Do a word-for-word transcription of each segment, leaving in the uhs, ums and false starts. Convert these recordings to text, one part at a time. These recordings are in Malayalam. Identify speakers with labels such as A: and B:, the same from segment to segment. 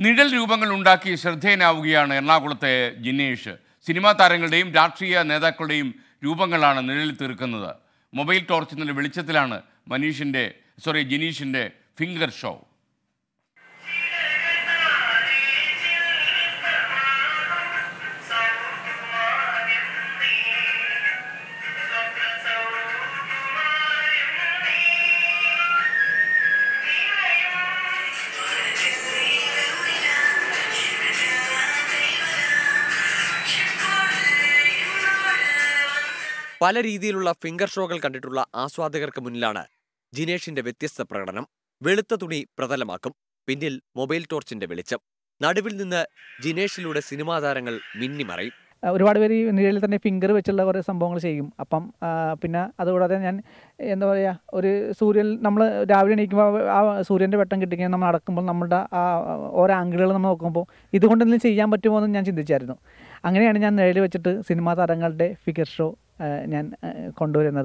A: നിഴൽ രൂപങ്ങൾ ഉണ്ടാക്കി ശ്രദ്ധേയനാവുകയാണ് എറണാകുളത്തെ ജിനേഷ്. സിനിമാ താരങ്ങളുടെയും രാഷ്ട്രീയ നേതാക്കളുടെയും രൂപങ്ങളാണ് നിഴലിൽ തീർക്കുന്നത്. മൊബൈൽ ടോർച്ചിൻ്റെ വെളിച്ചത്തിലാണ് മനീഷിൻ്റെ സോറി ജിനീഷിൻ്റെ ഫിംഗർ ഷോ.
B: പല രീതിയിലുള്ള ഫിംഗർ ഷോകൾ കണ്ടിട്ടുള്ള ആസ്വാദകർക്ക് മുന്നിലാണ് ജിനേഷിന്റെ വ്യത്യസ്ത പ്രകടനം. വെളുത്ത തുണി പ്രതലമാക്കും, പിന്നിൽ മൊബൈൽ ടോർച്ചിന്റെ വെളിച്ചം. നടുവിൽ നിന്ന് ജിനേഷിലൂടെ സിനിമാ താരങ്ങൾ മിന്നിമറയും.
C: ഒരുപാട് പേര് ഈ നിഴലിൽ തന്നെ ഫിംഗർ വെച്ചുള്ള കുറേ സംഭവങ്ങൾ ചെയ്യും. അപ്പം പിന്നെ അതുകൂടാതെ ഞാൻ എന്താ പറയുക, ഒരു സൂര്യൻ നമ്മൾ രാവിലെ എണീക്കുമ്പോൾ ആ സൂര്യൻ്റെ വെട്ടം കിട്ടിക്കഴിഞ്ഞാൽ നമ്മൾ നടക്കുമ്പോൾ നമ്മുടെ ആ ഓരോ ആംഗിളുകൾ നമ്മൾ നോക്കുമ്പോൾ ഇതുകൊണ്ട് എന്തെങ്കിലും ചെയ്യാൻ പറ്റുമോ എന്ന് ഞാൻ ചിന്തിച്ചായിരുന്നു. അങ്ങനെയാണ് ഞാൻ നിഴൽ വെച്ചിട്ട് സിനിമാ താരങ്ങളുടെ ഫിഗർ ഷോ ഞാൻ കൊണ്ടുവരുന്നത്.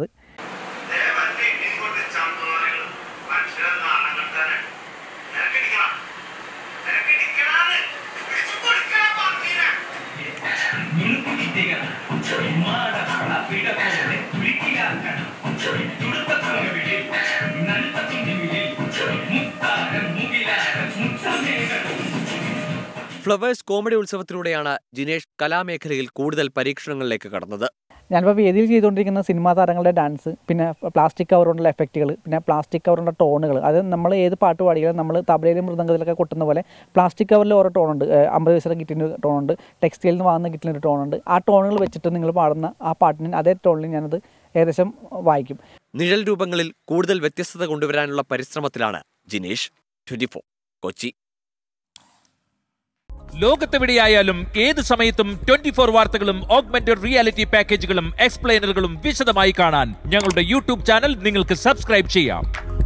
B: ഫ്ലവേഴ്സ് കോമഡി ഉത്സവത്തിലൂടെയാണ് ജിനേഷ് കലാമേഖലയിൽ കൂടുതൽ പരീക്ഷണങ്ങളിലേക്ക് കടന്നത്.
C: ഞാനിപ്പോൾ വേദിയിൽ ചെയ്തുകൊണ്ടിരിക്കുന്ന സിനിമാ താരങ്ങളുടെ ഡാൻസ്, പിന്നെ പ്ലാസ്റ്റിക് കവർ കൊണ്ടുള്ള എഫക്റ്റുകൾ, പിന്നെ പ്ലാസ്റ്റിക് കവറിൻ്റെ ടോണുകൾ. അത് നമ്മൾ ഏത് പാട്ട് പാടിയാലും നമ്മൾ തബലയിലും മൃദംഗത്തിലൊക്കെ കൊട്ടുന്ന പോലെ പ്ലാസ്റ്റിക് കവറിൽ ഓരോ ടോണുണ്ട്. അമ്പത് പൈസയുടെ കിറ്റിന് ടോണുണ്ട്, ടെക്സ്റ്റൈലിൽ നിന്ന് വാങ്ങുന്ന കിറ്റിനൊരു ടോണുണ്ട്. ആ ടോണുകൾ വെച്ചിട്ട് നിങ്ങൾ പാടുന്ന ആ പാട്ടിന് അതേ ടോണിൽ ഞാനത് ഏകദേശം വായിക്കും.
B: നിഴൽ രൂപങ്ങളിൽ കൂടുതൽ വ്യത്യസ്തത കൊണ്ടുവരാനുള്ള പരിശ്രമത്തിലാണ് ജിനേഷ്. Twenty four Kochi.
D: ലോകത്തെവിടെയായാലും ഏത് സമയത്തും ട്വന്റി ഫോർ വാർത്തകളും ഓഗ്മെന്റഡ് റിയാലിറ്റി പാക്കേജുകളും എക്സ്പ്ലെയിനറുകളും വിശദമായി കാണാൻ ഞങ്ങളുടെ യൂട്യൂബ് ചാനൽ നിങ്ങൾക്ക് സബ്സ്ക്രൈബ് ചെയ്യാം.